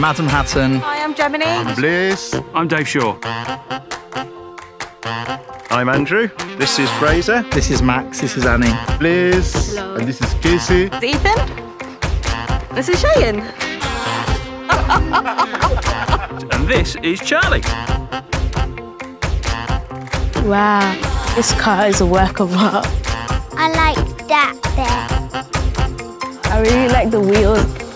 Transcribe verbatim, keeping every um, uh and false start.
Adam Hatton. Hi, I'm Gemini. I'm Blaze. I'm Dave Shaw. I'm Andrew. This is Fraser. This is Max. This is Annie. Blaze. Hello. And this is Casey. It's Ethan. This is Cheyenne. And this is Charlie. Wow, this car is a work of art. I like that bit. I really like the wheels.